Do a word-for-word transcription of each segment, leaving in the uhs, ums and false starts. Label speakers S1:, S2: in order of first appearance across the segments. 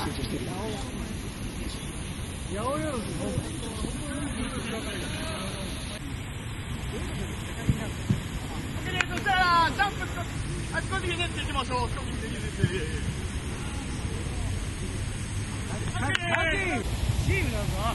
S1: そしたらジャンプあちこちひねっていきましょう。チームなんだ。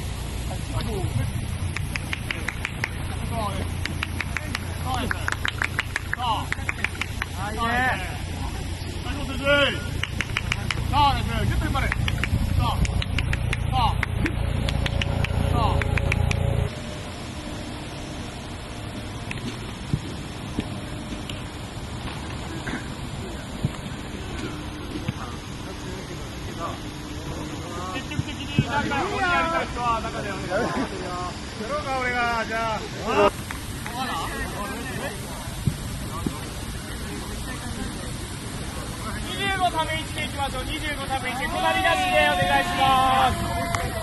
S1: にじゅうごためいちでいきましょう。にじゅうごためいちで隣出しでお願いします。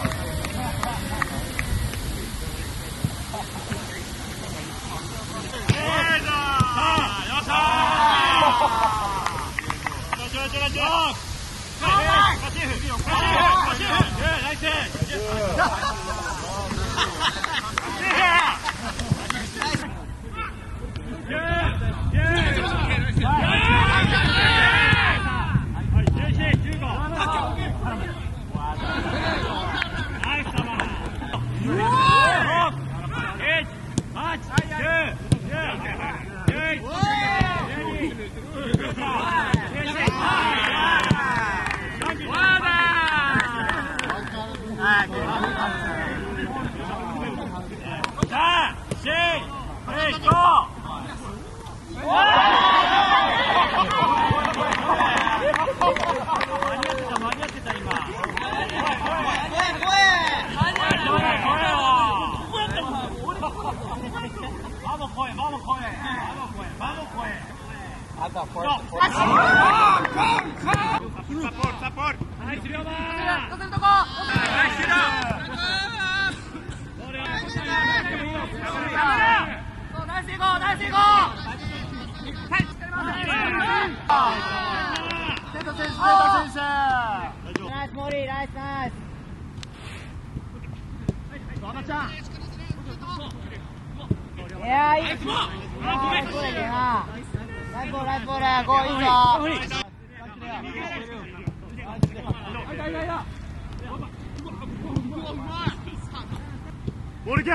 S1: ボールいけ。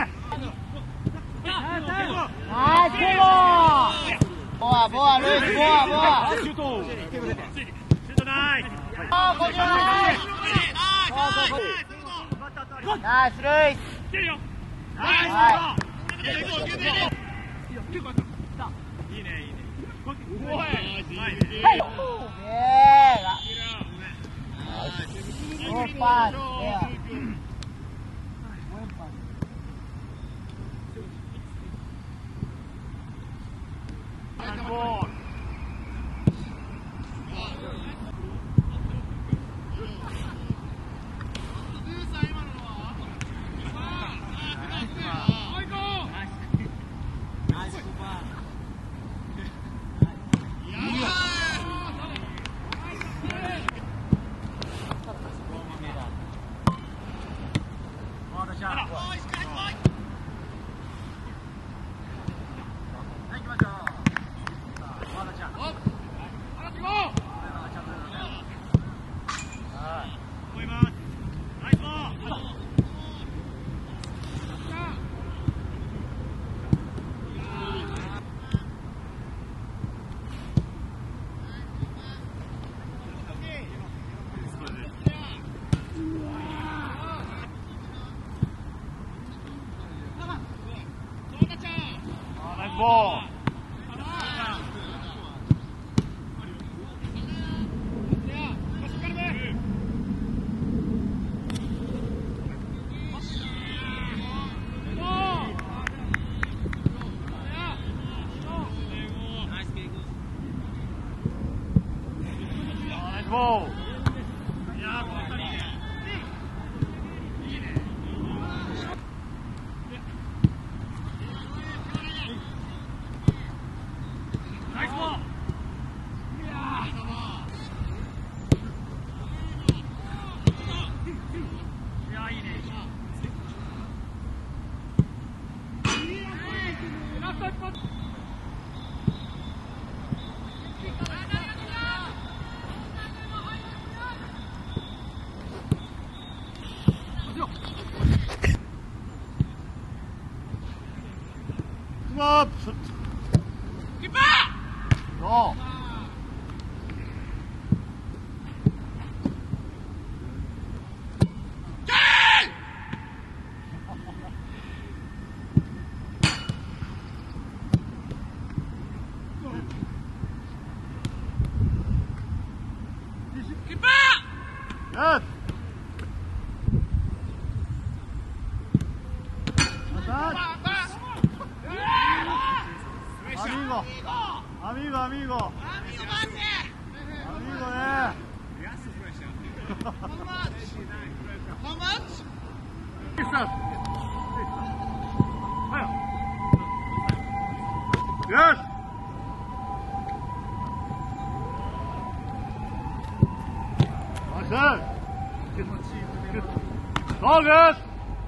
S1: ボアボアルースボアボア。シュート。シュートナイス。あこちらナイス。ナイスルイス。いいよ。はい。いいねいいね。おい。はい。オーパー。ボール。 up! Keep back! Go!
S2: Keep back!
S1: Good! Amigo, amigo, amigo, amigo, eh.
S2: How much?
S1: Yes. Nice. All good.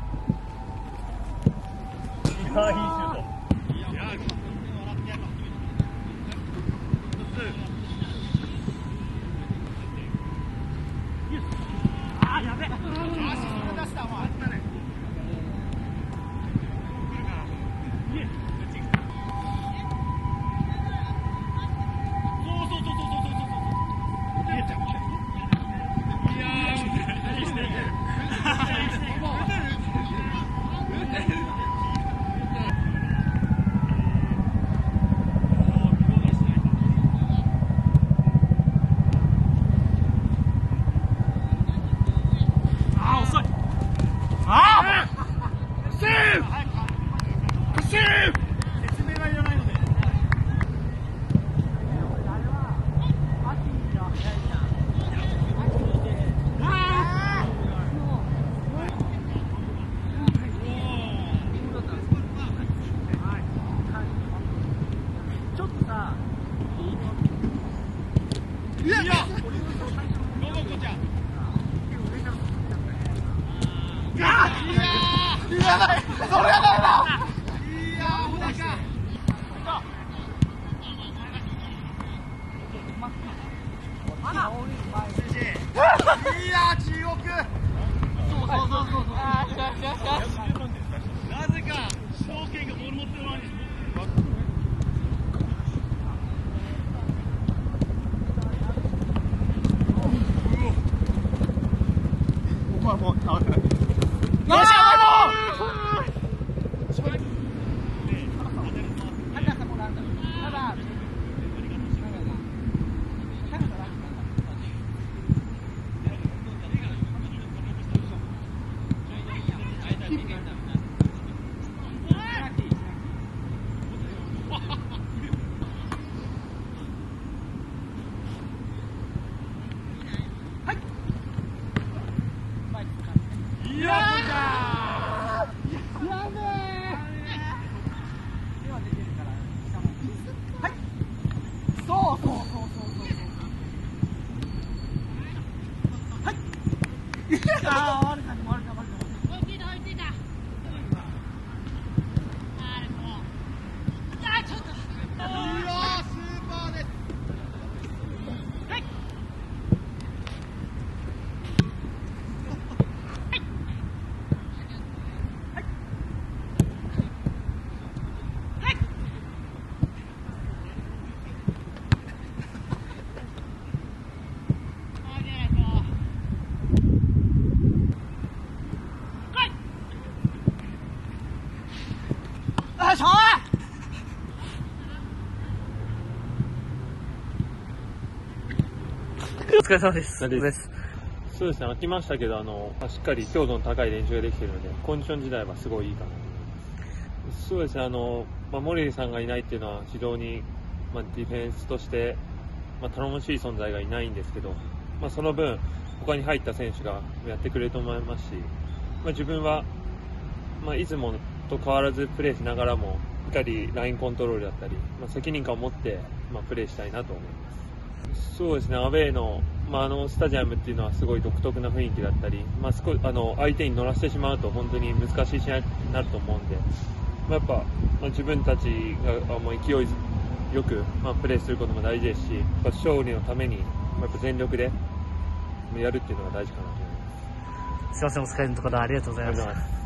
S3: お疲れ様です。
S4: です。そうですね、飽きましたけど、あのしっかり強度の高い練習ができているので、コンディション自体はすごいいいかなと思います。そうですね、あのまあ、モレリさんがいないっていうのは非常に、まあ、ディフェンスとして、まあ、頼もしい存在がいないんですけど、まあ、その分、他に入った選手がやってくれると思いますし、まあ、自分は、まあ、いつもと変わらずプレーしながらも、しっかりラインコントロールだったり、まあ、責任感を持って、まあ、プレーしたいなと思います。そうですね、アウェーの、まあ、あのスタジアムっていうのはすごい独特な雰囲気だったり、まあ、少あの相手に乗らせてしまうと本当に難しい試合になると思うんで、まあ、やっぱ、まあ、自分たちがあもう勢いよく、まあ、プレーすることも大事ですし、やっぱ勝利のために、まあ、やっぱ全力でやるっていうのが大事かなと思います。
S3: すいません、お疲れのところありがとうございました。